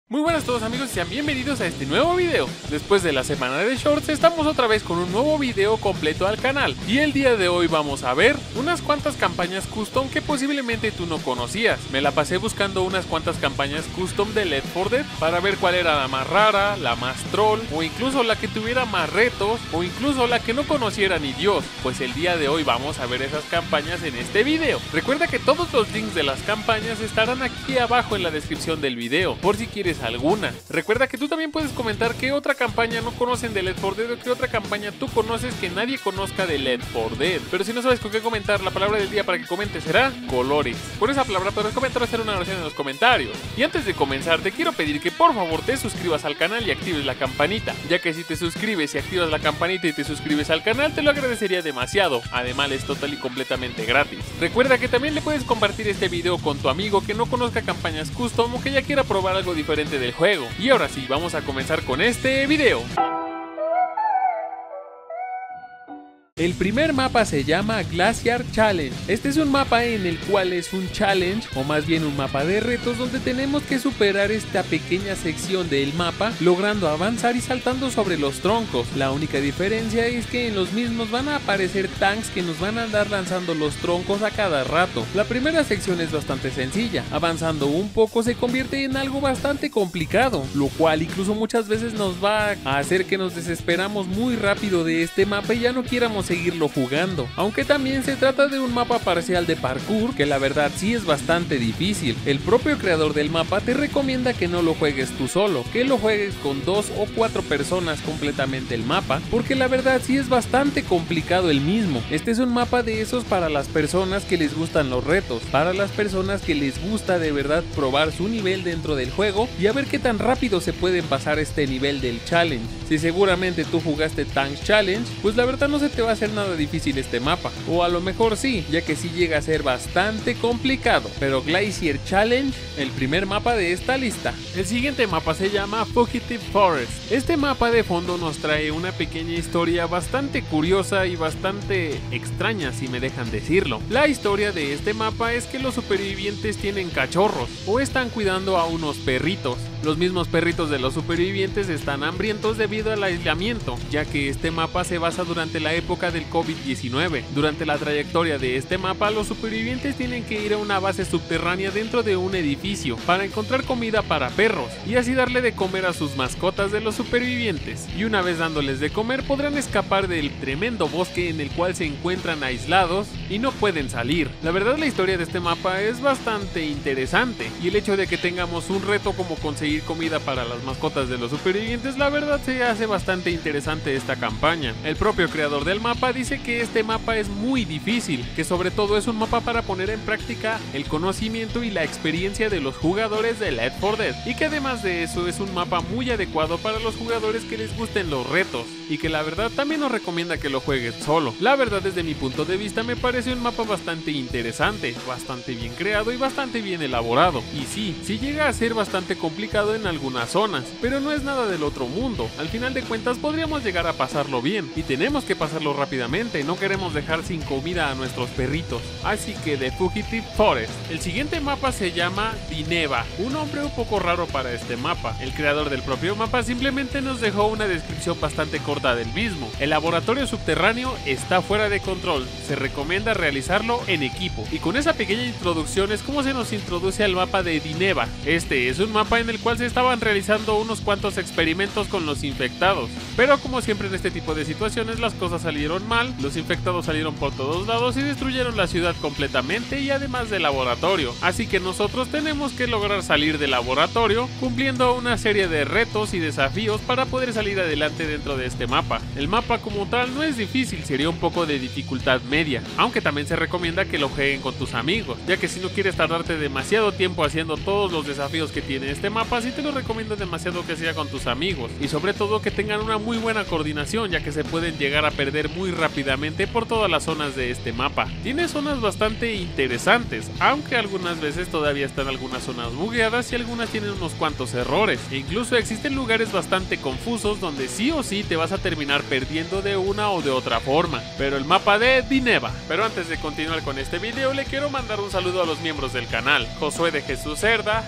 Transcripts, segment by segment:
Muy buenas a todos amigos y sean bienvenidos a este nuevo video. Después de la semana de shorts estamos otra vez con un nuevo video completo al canal. Y el día de hoy vamos a ver unas cuantas campañas custom que posiblemente tú no conocías. Me la pasé buscando unas cuantas campañas custom de Left 4 Dead para ver cuál era la más rara, la más troll, o incluso la que tuviera más retos, o incluso la que no conociera ni Dios. Pues el día de hoy vamos a ver esas campañas en este video. Recuerda que todos los links de las campañas estarán aquí abajo en la descripción del video, por si quieres alguna. Recuerda que tú también puedes comentar qué otra campaña no conocen de Left 4 Dead o qué otra campaña tú conoces que nadie conozca de Left 4 Dead. Pero si no sabes con qué comentar, la palabra del día para que comentes será colores. Por esa palabra podrás comentar o hacer una oración en los comentarios. Y antes de comenzar te quiero pedir que por favor te suscribas al canal y actives la campanita, ya que si te suscribes y activas la campanita y te suscribes al canal te lo agradecería demasiado. Además es total y completamente gratis. Recuerda que también le puedes compartir este video con tu amigo que no conozca campañas custom o que ya quiera probar algo diferente del juego. Y ahora sí, vamos a comenzar con este video. El primer mapa se llama Glacier Challenge. Este es un mapa en el cual es un challenge, o más bien un mapa de retos, donde tenemos que superar esta pequeña sección del mapa, logrando avanzar y saltando sobre los troncos. La única diferencia es que en los mismos van a aparecer tanks que nos van a andar lanzando los troncos a cada rato. La primera sección es bastante sencilla, avanzando un poco se convierte en algo bastante complicado, lo cual incluso muchas veces nos va a hacer que nos desesperamos muy rápido de este mapa y ya no quieramos seguirlo jugando, aunque también se trata de un mapa parcial de parkour que la verdad sí es bastante difícil. El propio creador del mapa te recomienda que no lo juegues tú solo, que lo juegues con 2 o 4 personas completamente el mapa, porque la verdad sí es bastante complicado el mismo. Este es un mapa de esos para las personas que les gustan los retos, para las personas que les gusta de verdad probar su nivel dentro del juego y a ver qué tan rápido se pueden pasar este nivel del challenge. Si seguramente tú jugaste Tanks Challenge, pues la verdad no se te va a hacer nada difícil este mapa, o a lo mejor sí, ya que sí llega a ser bastante complicado. Pero Glacier Challenge, el primer mapa de esta lista. El siguiente mapa se llama Fugitive Forest. Este mapa de fondo nos trae una pequeña historia bastante curiosa y bastante extraña, si me dejan decirlo. La historia de este mapa es que los supervivientes tienen cachorros, o están cuidando a unos perritos. Los mismos perritos de los supervivientes están hambrientos debido al aislamiento, ya que este mapa se basa durante la época del COVID-19. Durante la trayectoria de este mapa, los supervivientes tienen que ir a una base subterránea dentro de un edificio para encontrar comida para perros y así darle de comer a sus mascotas de los supervivientes. Y una vez dándoles de comer podrán escapar del tremendo bosque en el cual se encuentran aislados y no pueden salir. La verdad la historia de este mapa es bastante interesante y el hecho de que tengamos un reto como conseguir comida para las mascotas de los supervivientes, la verdad se hace bastante interesante esta campaña. El propio creador del mapa dice que este mapa es muy difícil, que sobre todo es un mapa para poner en práctica el conocimiento y la experiencia de los jugadores de Left 4 Dead, y que además de eso es un mapa muy adecuado para los jugadores que les gusten los retos, y que la verdad también nos recomienda que lo juegues solo. La verdad desde mi punto de vista me parece un mapa bastante interesante, bastante bien creado y bastante bien elaborado, y sí llega a ser bastante complicado en algunas zonas, pero no es nada del otro mundo. Al final de cuentas podríamos llegar a pasarlo bien, y tenemos que pasarlo rápidamente, no queremos dejar sin comida a nuestros perritos. Así que de Fugitive Forest. El siguiente mapa se llama Dineva, un nombre un poco raro para este mapa. El creador del propio mapa simplemente nos dejó una descripción bastante corta del mismo. El laboratorio subterráneo está fuera de control, se recomienda realizarlo en equipo. Y con esa pequeña introducción es como se nos introduce al mapa de Dineva. Este es un mapa en el cual se estaban realizando unos cuantos experimentos con los infectados, pero como siempre en este tipo de situaciones las cosas salieron mal, los infectados salieron por todos lados y destruyeron la ciudad completamente y además del laboratorio, así que nosotros tenemos que lograr salir del laboratorio cumpliendo una serie de retos y desafíos para poder salir adelante dentro de este mapa. El mapa como tal no es difícil, sería un poco de dificultad media, aunque también se recomienda que lo jueguen con tus amigos, ya que si no quieres tardarte demasiado tiempo haciendo todos los desafíos que tiene este mapa, sí te lo recomiendo demasiado que sea con tus amigos, y sobre todo que tengan una muy buena coordinación, ya que se pueden llegar a perder muy rápidamente por todas las zonas de este mapa. Tiene zonas bastante interesantes, aunque algunas veces todavía están algunas zonas bugueadas y algunas tienen unos cuantos errores, e incluso existen lugares bastante confusos donde sí o sí te vas a terminar perdiendo de una o de otra forma, pero el mapa de Dineva. Pero antes de continuar con este video, le quiero mandar un saludo a los miembros del canal: Josué de Jesús Cerda,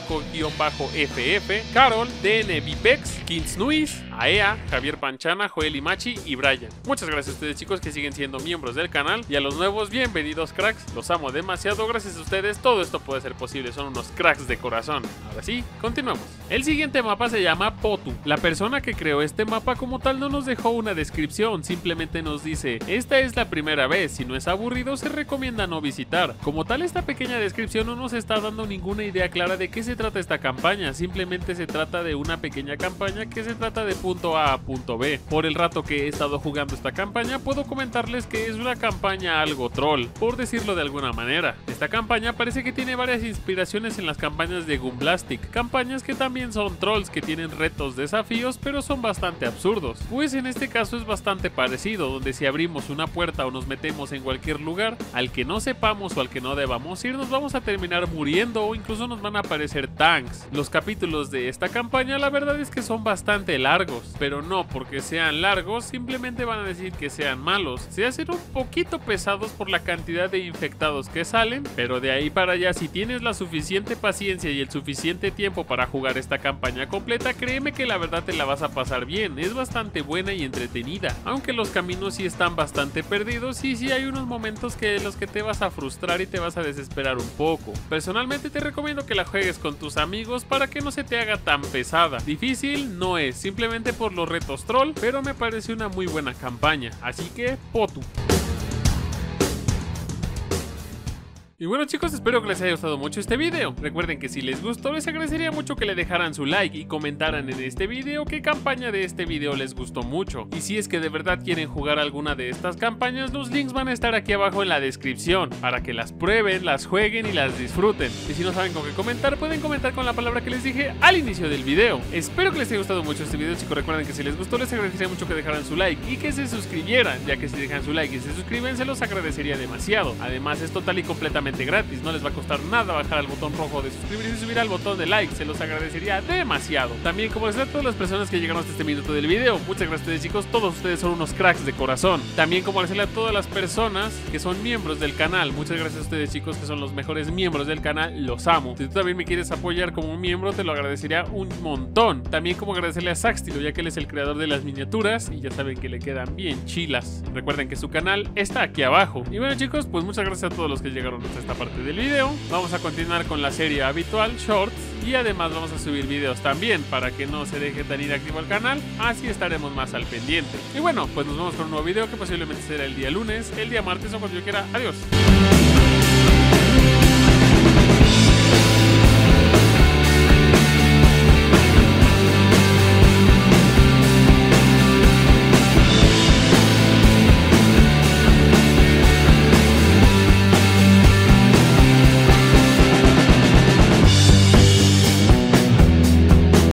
Joaco-FF, Carol, DN Vipex, Kings Nuis, Aea, Javier Panchana, Joel Imachi y Brian. Muchas gracias a ustedes, chicos, que siguen siendo miembros del canal, y a los nuevos, bienvenidos, cracks. Los amo demasiado, gracias a ustedes todo esto puede ser posible, son unos cracks de corazón. Ahora sí, continuamos. El siguiente mapa se llama Potu. La persona que creó este mapa como tal no nos dejó una descripción, simplemente nos dice: esta es la primera vez, si no es aburrido se recomienda no visitar. Como tal, esta pequeña descripción no nos está dando ninguna idea clara de qué se trata esta campaña, simplemente se trata de una pequeña campaña que se trata de punto A a punto B. Por el rato que he estado jugando esta campaña, puedo comentarles que es una campaña algo troll, por decirlo de alguna manera. Esta campaña parece que tiene varias inspiraciones en las campañas de Gunblastic, campañas que también son trolls, que tienen retos, desafíos, pero son bastante absurdos. Pues en este caso es bastante parecido, donde si abrimos una puerta o nos metemos en cualquier lugar al que no sepamos o al que no debamos ir, nos vamos a terminar muriendo o incluso nos van a aparecer tanks. Los capítulos de esta campaña la verdad es que son bastante largos, pero no porque sean largos simplemente van a decir que sean malos. Se hacen un poquito pesados por la cantidad de infectados que salen, pero de ahí para allá, si tienes la suficiente paciencia y el suficiente tiempo para jugar esta campaña completa, créeme que la verdad te la vas a pasar bien. Es bastante buena y entretenida, aunque los caminos sí están bastante perdidos y sí hay unos momentos en los que te vas a frustrar y te vas a desesperar un poco. Personalmente te recomiendo que la juegues con tus amigos para que no se te haga tan pesada. Difícil no es, simplemente por los retos troll, pero me parece una muy buena campaña, así que Potu. Y bueno, chicos, espero que les haya gustado mucho este video. Recuerden que si les gustó, les agradecería mucho que le dejaran su like y comentaran en este video qué campaña de este video les gustó mucho. Y si es que de verdad quieren jugar alguna de estas campañas, los links van a estar aquí abajo en la descripción, para que las prueben, las jueguen y las disfruten. Y si no saben con qué comentar, pueden comentar con la palabra que les dije al inicio del video. Espero que les haya gustado mucho este video, chicos. Recuerden que si les gustó, les agradecería mucho que dejaran su like y que se suscribieran, ya que si dejan su like y se suscriben, se los agradecería demasiado. Además, es total y completamente gratis, no les va a costar nada bajar al botón rojo de suscribirse y subir al botón de like, se los agradecería demasiado. También, como les digo a todas las personas que llegaron hasta este minuto del video, muchas gracias a ustedes, chicos, todos ustedes son unos cracks de corazón. También, como les digo a todas las personas que son miembros del canal, muchas gracias a ustedes, chicos, que son los mejores miembros del canal, los amo. Si tú también me quieres apoyar como un miembro, te lo agradecería un montón. También como agradecerle a Saxtilo, ya que él es el creador de las miniaturas y ya saben que le quedan bien chilas. Recuerden que su canal está aquí abajo. Y bueno, chicos, pues muchas gracias a todos los que llegaron hasta esta parte del video. Vamos a continuar con la serie habitual, Shorts, y además vamos a subir videos también para que no se deje tan inactivo el canal, así estaremos más al pendiente. Y bueno, pues nos vemos con un nuevo video que posiblemente será el día lunes, el día martes o cuando yo quiera. Adiós.